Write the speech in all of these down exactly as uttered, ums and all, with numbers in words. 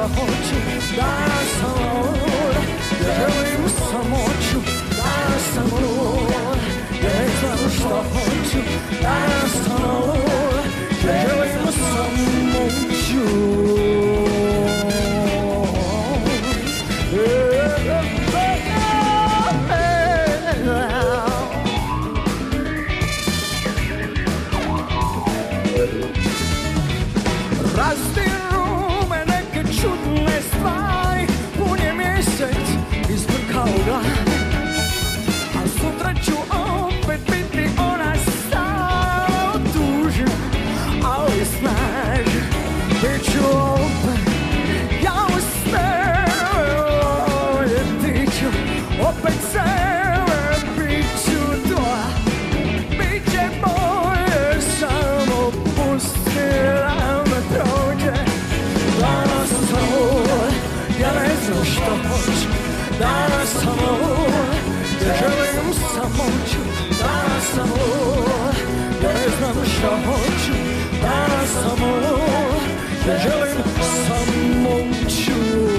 hoću, danas sam luda, ja želim samoću, danas sam luda, ja ne znam šta hoću, danas sam luda, ja želim samoću. Razdiru me neke čudne stvari, pun je mjesec izbrkao ga, a sutra ću opet biti ona stara otužen, ali snažen, bit ću opet ja u sebe, ljetit ću opet sebe, bit ću tvoja, bit će bolje, samo pusti da me prođe. Danas sam luda, ja ne znam što hoću, danas sam luda, ja želim samoću, danas sam luda, ja ne znam što hoću, danas sam luda, ja želim samoću.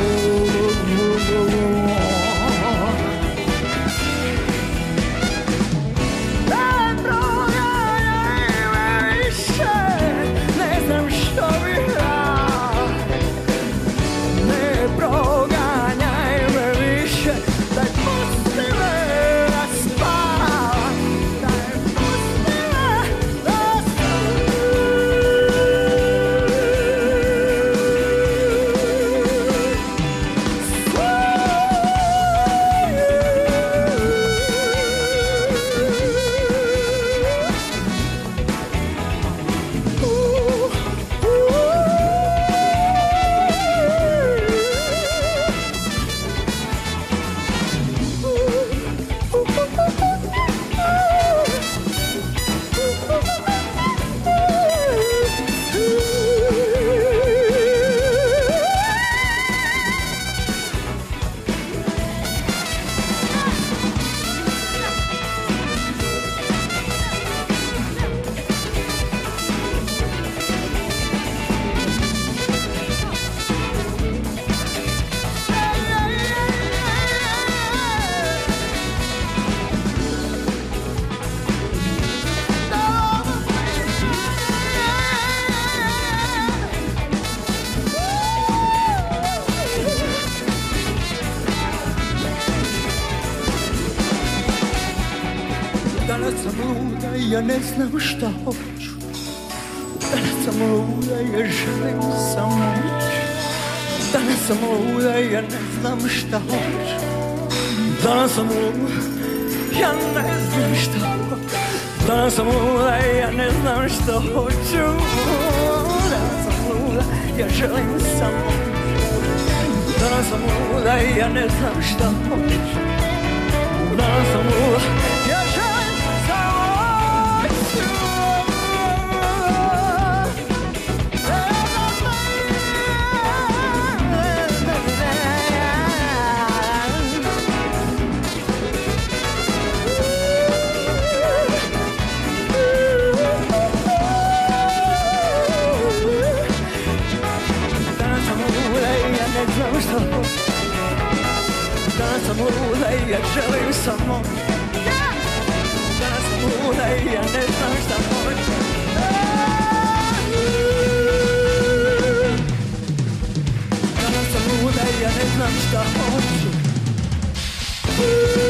Ja ne znam šta hoću, danas sam luda, ja želim samoć. Danas sam luda, ja ne znam šta hoću, danas sam luda, ja ne znam šta hoću, danas sam luda, ja ne znam šta hoću, danas sam luda, ja želim samoć. Danas sam luda, ja ne znam šta hoću, danas sam luda, ja želim samoć. Danas sam luda i ja želim samo. Danas sam luda i ja ne znam šta hoću. Danas sam luda i ja ne znam šta hoću.